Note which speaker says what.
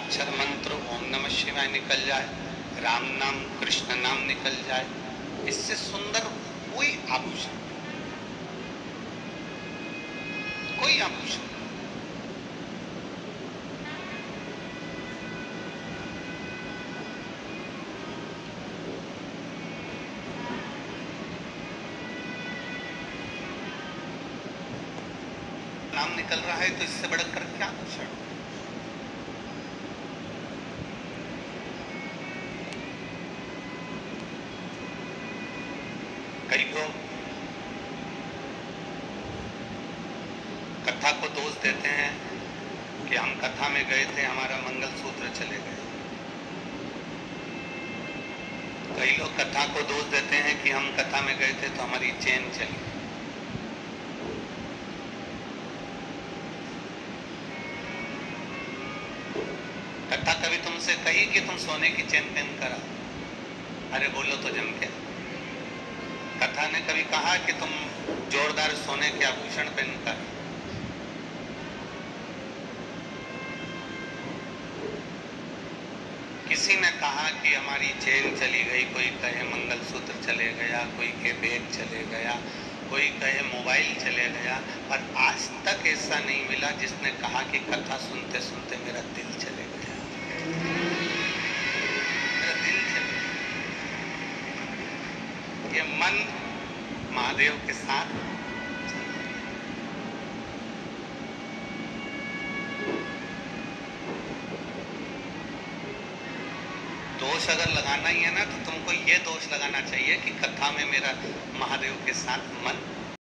Speaker 1: अक्षर मंत्र ओम नमः शिवाय निकल जाए, राम नाम कृष्ण नाम निकल जाए, इससे सुंदर कोई आभूषण, कोई आभूषण। नाम निकल रहा है तो इससे बढ़कर क्या आभूषण। कई लोग कथा को दोष देते हैं कि हम कथा में गए थे, हमारा मंगलसूत्र चले गए। कई लोग कथा को दोष देते हैं कि हम कथा में गए थे तो हमारी चेन चली। कथा कभी तुमसे कही कि तुम सोने की चेन पहन कर आओ, अरे बोलो तो जम के। कथा ने कभी कहा कि तुम जोरदार सोने के आभूषण पहनकर। किसी ने कहा कि हमारी चेन चली गई, कोई कहे मंगलसूत्र चले गया, कोई कहे बैग चले गया, कोई कहे मोबाइल चले गया, पर आज तक ऐसा नहीं मिला जिसने कहा कि कथा सुनते सुनते मेरा दिल चले गया। मेरा दिल चले गया। ये मन महादेव के साथ दोष अगर लगाना ही है ना, तो तुमको ये दोष लगाना चाहिए कि कथा में मेरा महादेव के साथ मन